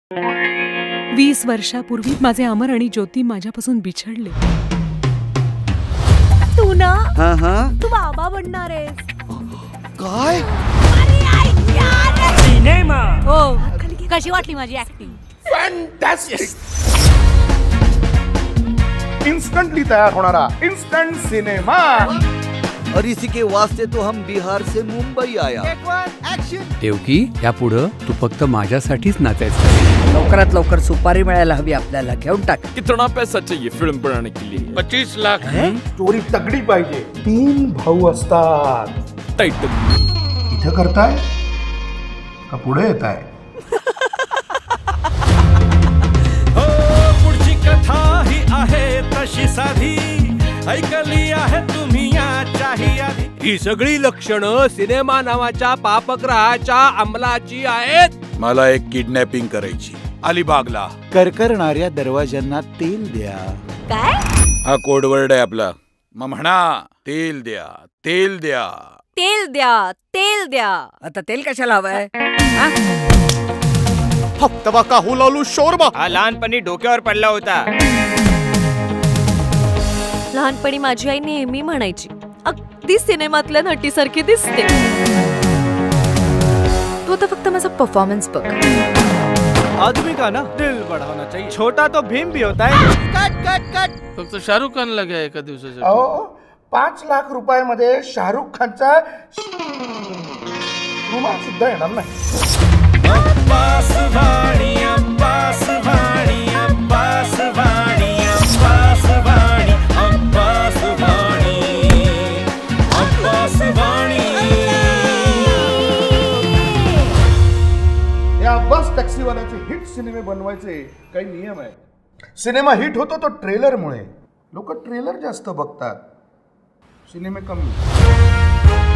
20 वर्षापूर्वी माझे अमर आणि ज्योती माझ्यापासून बिछडले. तू ना तू बाबा बनणार आहेस. काय सिनेमा हो. कशी वाटली माझी ऍक्टिंग? फॅन्टॅस्टिक. इन्स्टंटली तयार होणारा इन्स्टंट सिनेमा. और इसी के वास्ते तो हम बिहार से मुंबई आया. देवकी, या पुढं तू फक्त माझ्यासाठीच नाचायचं. लवकरात लवकर सुपारी मिळायला हवी आपल्याला. घेऊन टाक. कितना पैसा चाहिए फिल्म बनाने के लिए? 25 लाख. स्टोरी तगडी पाहिजे. 3 भाऊ असतात. टाइटल इथे करताय का पुढे येताय? पुढची कथा ही आहे तशी साधी, ऐकली आहे तुम्ही याच्याही आधी. ही सगळी लक्षणं सिनेमा नावाच्या पापग्रहाच्या अंमलाची आहेत. मला एक किडनॅपिंग करायची. अलिबागला करकरणाऱ्या दरवाज्यांना तेल द्या. काय? हा कोडवर्ड आहे आपला. मग म्हणा तेल द्या, तेल द्या. तेल द्या, तेल द्या. आता तेल कशाला हवंय? हप्ता काहू लालू शोरबा. हा लहानपणी डोक्यावर पडला होता. लहानपणी माझी आई नेहमी म्हणायची, अगदी सिनेमातल्या नटीसारखी दिसते. तू आता फक्त माझा परफॉर्मन्स बघ. आदमी का ना दिल बढ़ाना चाहिए. छोटा तो भीम भी होता है. Cut cut cut. फक्त शाहरुख खानला घ्या एका दिवसासाठी. अहो 5 लाख रुपयामध्ये शाहरुख खानचा रुमाल सुद्धा येणार नाही. अब्बास वाणी, अब्बास वाणी, अब्बास वाणी, अब्बास वाणी, अब्बास वाणी, अब्बास वाणी. या अब्बास टॅक्सीवाल्याचे हिट सिनेमे बनवायचे काही नियम आहेत. सिनेमा हिट होतो तो ट्रेलरमुळे. लोक ट्रेलर जास्त बघतात, सिनेमे कमी.